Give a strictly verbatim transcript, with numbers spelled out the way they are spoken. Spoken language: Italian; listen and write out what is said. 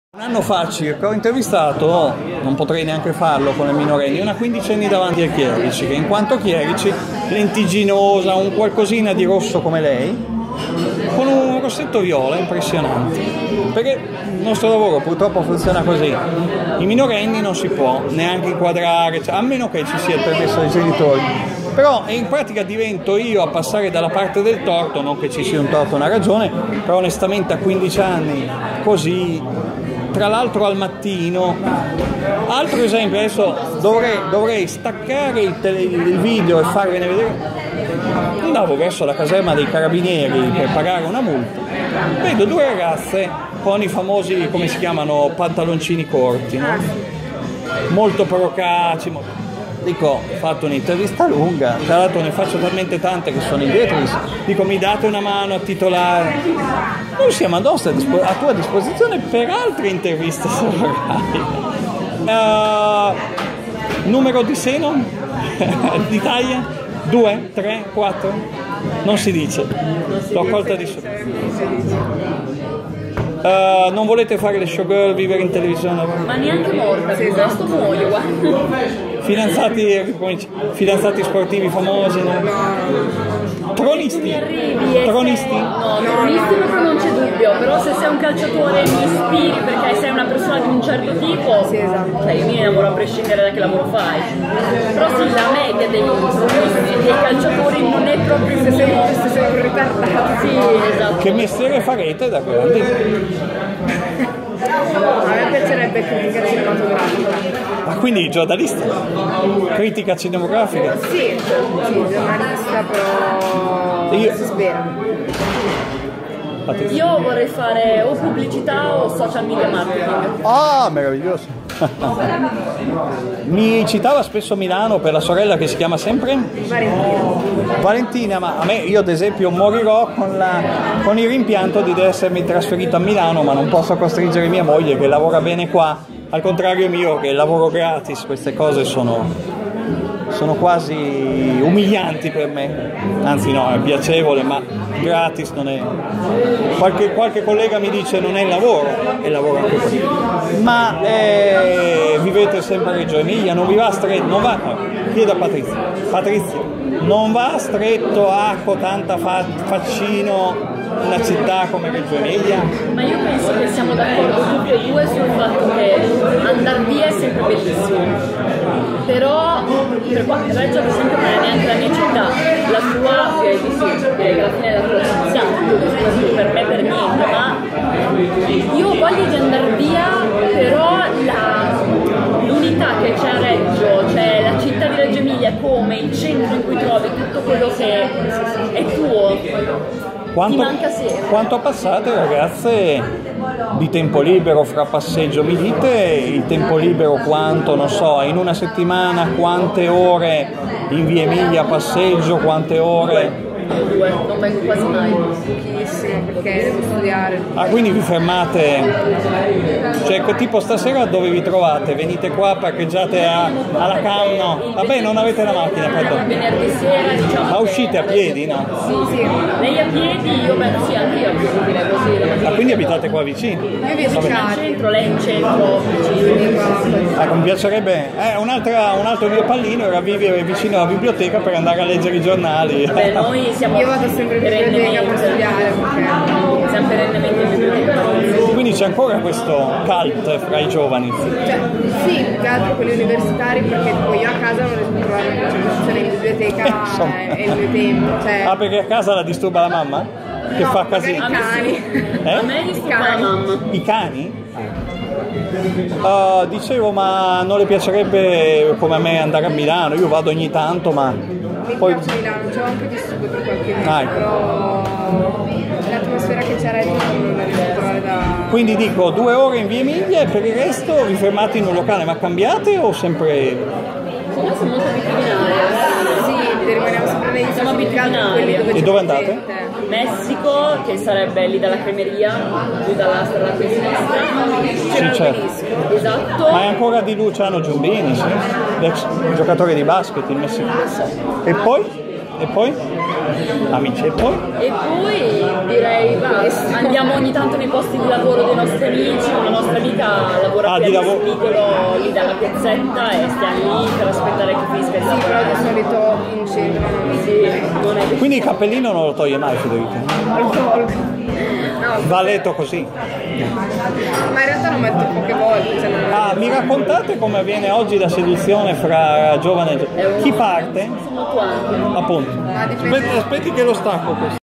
Un anno fa circa ho intervistato, non potrei neanche farlo con le minorenni, una quindicenne davanti a Chierici, che in quanto Chierici, lentigginosa, un qualcosina di rosso come lei, con un rossetto viola impressionante. Perché il nostro lavoro purtroppo funziona così, i minorenni non si può neanche inquadrare, cioè, a meno che ci sia il permesso dei genitori. Però in pratica divento io a passare dalla parte del torto, non che ci sia un torto, una ragione, però onestamente a quindici anni così, tra l'altro al mattino. Altro esempio, adesso dovrei, dovrei staccare il, tele, il video e farvene vedere. Andavo verso la caserma dei carabinieri per pagare una multa, vedo due ragazze con i famosi, come si chiamano, pantaloncini corti, no? Molto procaci, molto... Dico, ho fatto un'intervista lunga, tra l'altro ne faccio talmente tante che sono indietro, dico mi date una mano a titolare, noi siamo a, nostra, a tua disposizione per altre interviste uh, numero di seno? Di taglia? Due? Tre? Quattro? Non si dice, l'ho colta di sopra. Uh, non volete fare le showgirl, vivere in televisione? Ma neanche morta, sì, questo muoio, guarda. Fidanzati, fidanzati sportivi famosi, no? Tronisti? Tronisti? No, tronisti proprio non c'è dubbio, però se sei un calciatore mi ispiri perché sei una persona di un certo tipo, sì, esatto. Cioè io mi innamoro a prescindere da che lavoro fai. Però sì, la media dei tronisti, dei calciatori non è proprio se sei, se sei ritardati. Sì, esatto. Che mestiere farete da grandi? A me piacerebbe critica cinematografica. Ah, quindi giornalista? Critica cinematografica? Sì, sì, giornalista, però io... si spera. Io vorrei fare o pubblicità o social media marketing. Ah, meraviglioso. Mi citava spesso Milano per la sorella che si chiama sempre? Valentina. Valentina, ma a me, io ad esempio morirò con, la, con il rimpianto di essermi trasferito a Milano, ma non posso costringere mia moglie che lavora bene qua, al contrario mio che lavoro gratis. Queste cose sono, sono quasi umilianti per me, anzi no, è piacevole, ma gratis non è. Qualche, qualche collega mi dice non è lavoro, è lavoro anche così. Ma eh, vivete sempre a Reggio Emilia, non vi va stretto, non va, no, chiedo a Patrizia, Patrizia, non va stretto acqua, tanta fa, faccino una città come Reggio Emilia? Ma io penso che siamo d'accordo tutti e due sul fatto che andare via è sempre bellissimo, però per quanto Reggio ad esempio non è neanche la mia città, la sua direi di sì, direi che alla fine è la tua città, per me per niente, ma io ho voglia di andare via, però la, l'unità che c'è a Reggio, cioè la città di Reggio Emilia come il centro in cui trovi tutto quello che è tuo. Quanto, quanto passate ragazze di tempo libero fra passeggio? Mi dite il tempo libero quanto, non so, in una settimana quante ore in via Emilia passeggio, quante ore? Due, non vengo quasi mai. Pochissimo perché devo studiare. Ah, quindi vi fermate, cioè tipo stasera dove vi trovate? Venite qua, parcheggiate a, alla Cam? No, vabbè non avete la macchina, pardon. Venerdì sera diciamo. Ma uscite a piedi, no? Sì, sì, lei a piedi, io beh, sì, anche io a piedi direi così. Ah, quindi abitate qua vicino? Io vi in centro, lei in centro, vicino. Ecco, mi piacerebbe, eh, un'altra, un altro mio pallino era vivere vicino alla biblioteca per andare a leggere i giornali. Beh, noi siamo io vado sempre in biblioteca per studiare perché siamo perennemente in biblioteca. Quindi c'è ancora questo cult fra i giovani? Cioè, sì, più che altro quelli universitari, perché poi io a casa non riesco a trovare una concentrazione in biblioteca è, è il mio tempo. Cioè... Ah, perché a casa la disturba la mamma? Che no, fa casino? I cani. Eh? A me disturba la mamma. I cani? Uh, dicevo, ma non le piacerebbe come a me andare a Milano? Io vado ogni tanto, ma... Mi poi... piace Milano, ci ho anche vissuto per qualche mese, ah, ecco. Però l'atmosfera che c'è a Reggio non la riesco a trovare da... Quindi dico, due ore in via Emilia e per il resto vi fermate in un locale, ma cambiate o sempre... Noi siamo molto abitudinari. Sì, rimaniamo sempre nei siamo abitudinari. E dove andate? Messico, che sarebbe lì dalla cremeria, giù dalla strada qui a sinistra. Sì, certo. Esatto. Ma è ancora di Luciano Giumbini, sì? L'ex giocatore di basket in Messico. E poi? E poi? Amici, e poi? E poi direi, va, andiamo ogni tanto nei posti di lavoro dei nostri amici, una nostra amica lavora Ah, più di lavoro. spigolo lì dalla piazzetta e stiamo lì per aspettare che finisca il Sì, però di lavoro. solito in centro non Sì, non è Quindi il cappellino non lo toglie mai Federica? qualche volta. No, Va a letto così. ma in realtà lo metto poche volte. Cioè non Ah, mi raccontate come avviene oggi la seduzione fra giovane e giovane? Chi parte? Sono quanti? Appunto. Ma dipende- Aspetti, aspetti che lo stacco questo.